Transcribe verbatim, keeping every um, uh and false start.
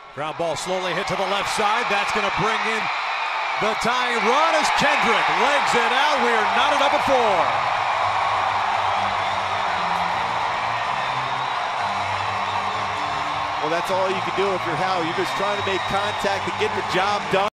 Ground ball slowly hit to the left side. That's going to bring in the tying run as Kendrick legs it out. We are knotted up at four. Well, that's all you can do if you're Howie. You're just trying to make contact to get the job done.